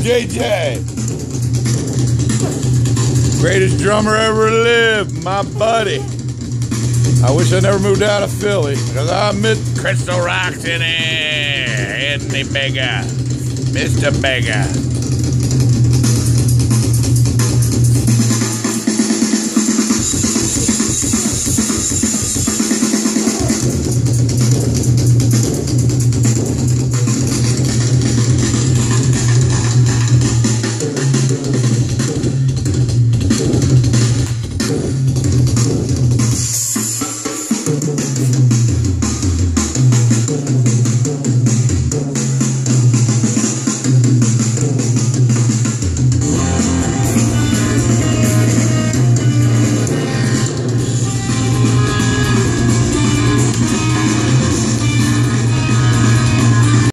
JJ. Greatest drummer ever lived, my buddy. I wish I never moved out of Philly, because I miss Crystal Rocks in the Beggar. Mr. Beggar.